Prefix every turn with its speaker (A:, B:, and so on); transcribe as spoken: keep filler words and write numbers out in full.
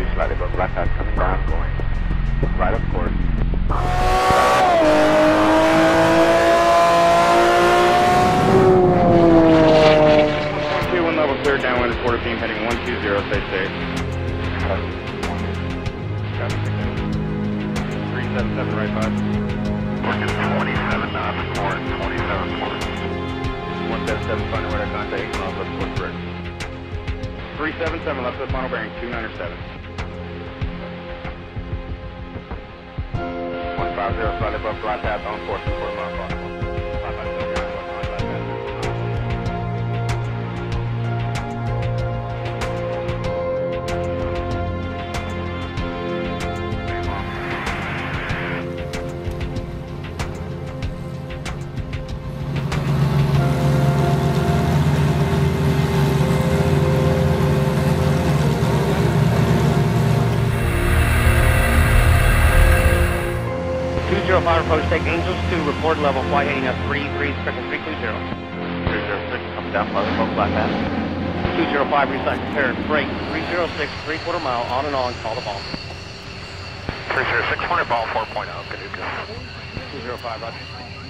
A: slightly above Black Hat, coming down, going right of course. one two one level clear, downwind is quarter beam, heading one two zero, stay safe. three seven seven right five.
B: Working twenty-seven knots, port, twenty-seven port.
A: one seven seven, final radar contact, eight miles left, port correct. three seven seven, left of the final bearing, two nine seven. one five zero, slightly above flight path, on course, two quarter mile flight.
C: two zero five approach, take Angels two, report level, flight heading up three three, expecting three two zero.
A: three zero six, coming down, mother phone, flight path.
C: two zero five, resign, prepare, break, three zero six, three quarter mile, on and on, call the ball.
B: three zero six, one hundred ball four point oh, Caduceus.
C: two zero five, roger.